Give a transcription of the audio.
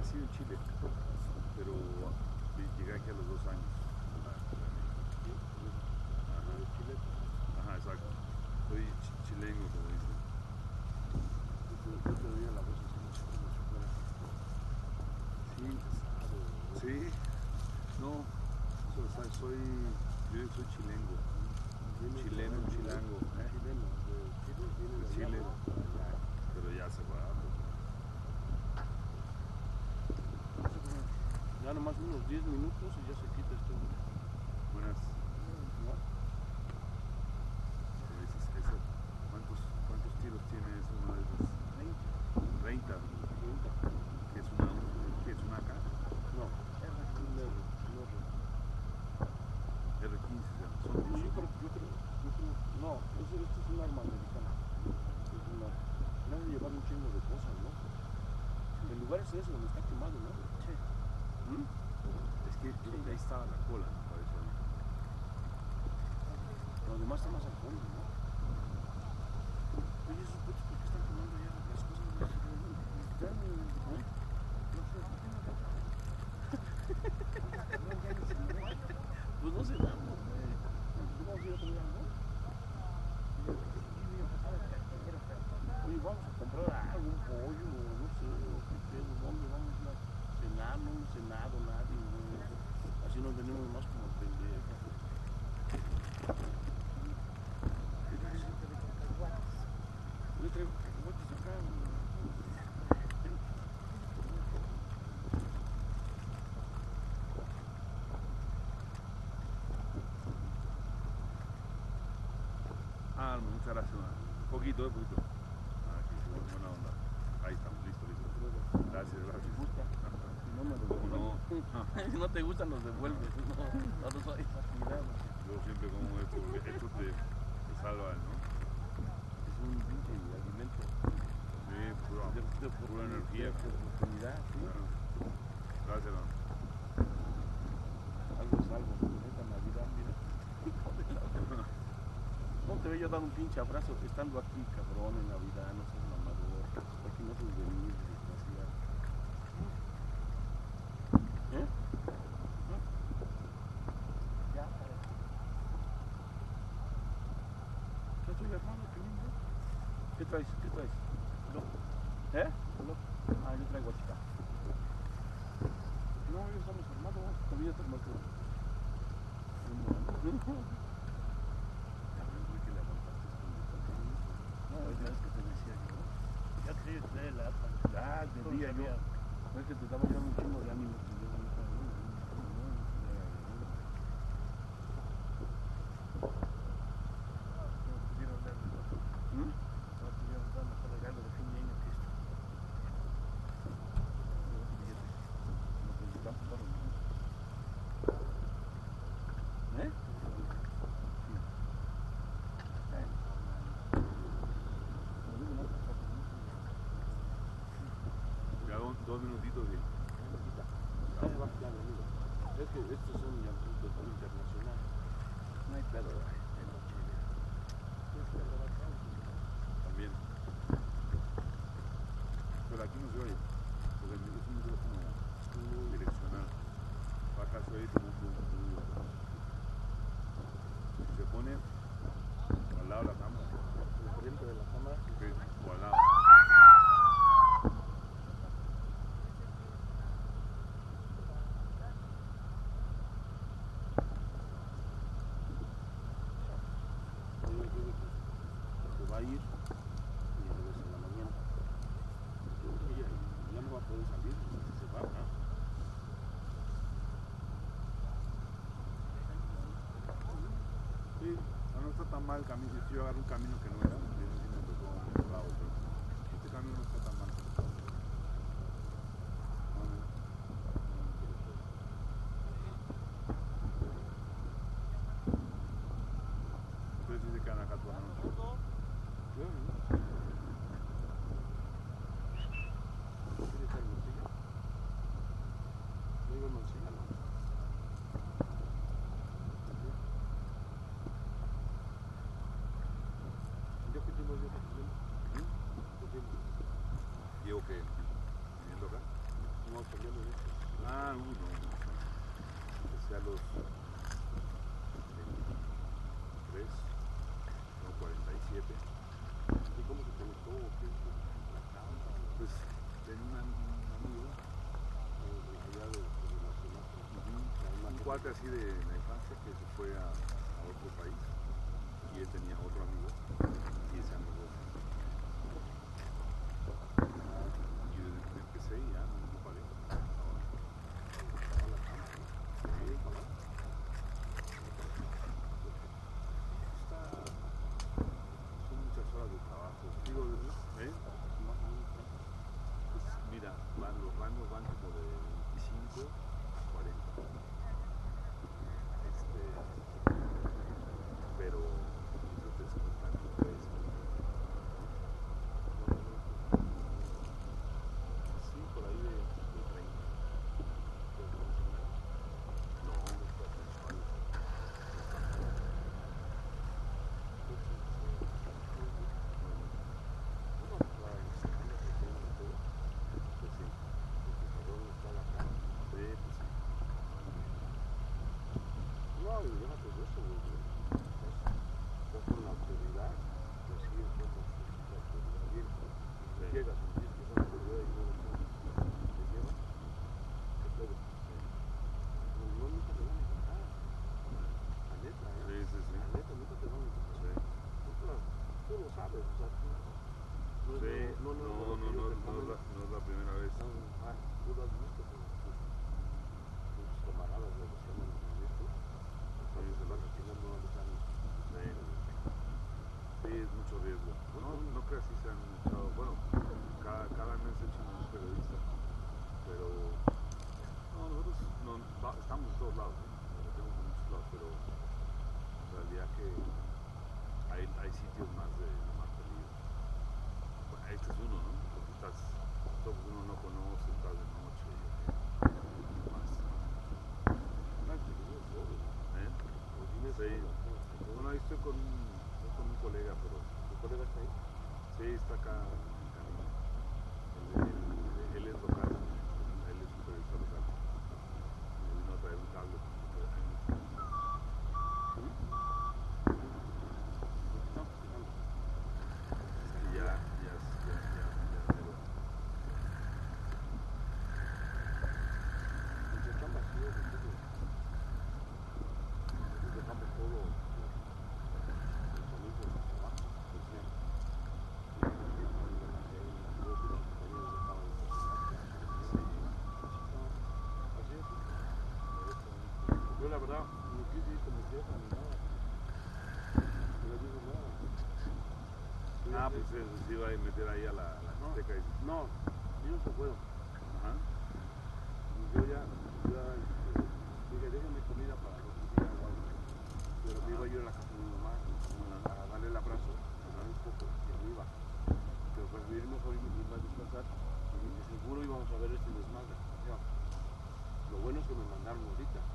nacido en Chile, pero llegué aquí a los 2 años. Ajá, exacto. Soy chilengo, como dicen. Yo te oía la voz así, como si fuera. Sí, sí, no, yo soy chilengo, chileno, chilango, Chileno, de Chile, pero ya se va. Ya nomás unos 10 minutos y ya se quita esto. Buenas. ¿No? ¿Cuántos tiros tiene esa una de esas? 30. ¿Qué es una AK? No, R15, yo creo, no, esto es un arma americana. Me hace llevar un chingo de cosas, ¿no? El lugar es ese donde está quemado, ¿no? Sí. Es que ahí estaba la cola, me parece a mí. Lo demás está más al fondo, ¿no? Oye, esos putos, ¿por qué están quemando ya las cosas? No sé. Pues no sé nada, güey. ¿Vamos a ir a comer algo? Oye, vamos a comprar algo, un pollo, no sé, qué pedo, ¿dónde vamos a cenar? No hemos cenado nadie, güey. Así nos venimos más como pendejos. Yo traigo cacahuates acá, güey. Muchas gracias, poquito. Aquí, buena onda. Ahí estamos, listo. Gracias. No me lo devuelves. Si no te gustan, los devuelves. No los hay cuidado. Yo siempre como esto, porque esto te salva, ¿no? Es un pinche alimento. Sí, pura energía. De oportunidad, sí. Bueno, gracias, ¿no? Algo es algo. Esta Navidad, mira. ¿Cómo te veo yo dar un pinche abrazo estando aquí, cabrón, en Navidad? No seas mamador. Aquí no puedes venir, desgraciado. ¿Eh? Ya, ¿qué es tu hermano? ¿Qué traes? ¿Eh? Ah, yo traigo chica. No, ya estamos armados. Todavía te mato. No, ya es que te decía yo. Ya quería traer la apa. Ya, debía yo. No es que te daba yo un chingo de ánimo. No pudieron dar mejor regalo de fin de año que esto. ¿Eh? Ya 2 minutitos y... Es que estos son ya de todo internacional. No hay pedo, También. Pero aquí no se oye, porque es un micrófono direccional. Acá se oye como un... Si se pone al lado de la cámara. Enfrente de la cámara. Sí, o al lado. Se va a ir y regresa en la mañana. Ya no va a poder salir, se va, ¿no? Sí, no está tan mal el camino. Si yo agarro un camino que no era, me tocó un lado, pero este camino no está tan mal. Ustedes sí se quedan acá toda la noche. ¿Quieres echar morcilla? ¿No iba morcilla? ¿Yo qué tiempo llevo? ¿Llevo qué? ¿Viniendo acá? Sí. No, también lo dices. Ah, no. Empecé a los 23, no, 47. ¿Y cómo se conectó? ¿O qué? ¿La cámara? Pues tenía un amigo, Allá de la ciudad. un cuate así de la infancia que se fue a otro país y él tenía otro amigo y ese amigo. Y empecé y ya no paré. Son muchas horas de trabajo. Digo, ¿eh? Pues mira, los rangos van como de 25 a 40. Pero eso te descuentan pues, sí, por ahí de 30. No, está mensuales. No, y déjate de eso, güey. Estás con la autoridad, pues sí, somos la autoridad. Bien, llegas y dices que es la autoridad y no te llevan, ¿qué pedo? No, nunca te van a encontrar. La neta, ¿eh? Sí. La neta, nunca te van a encontrar. Tú lo sabes, o sea, tú... No es la primera vez. Tú lo has visto con tus camaradas de los que andan en esto. Se van a final no les han... Sí, es mucho riesgo. No creas si se han echado. Bueno, cada mes echan un periodista. Pero nosotros estamos en todos lados, nos metemos en muchos lados, pero en realidad que hay sitios más de peligro. Bueno, este es uno, ¿no? Porque uno no conoce, estás de noche más. Sí. Bueno, ahí estoy con un colega, pero ¿Tu colega está ahí? sí, está acá en camino. Él es local, él es un periodista local. Me vino a traer un cable. Ya, pero Pues están vacíos, entonces dejamos todo los amigos de trabajo, pues ya. Así es. Yo la verdad no quise ir con mi jefa ni nada. No le digo nada. pues eso sí va a meter ahí a la biblioteca y... No, ellos se fueron. Ajá. Y yo ya dije, déjenme comida para otro día o algo. Pero me iba yo a la casa de mi mamá a darle el abrazo, a dar un poco, y me iba. Pero preferí mejor irme a descansar y de seguro íbamos a ver este desmadre. Ya. Lo bueno es que me mandaron ahorita.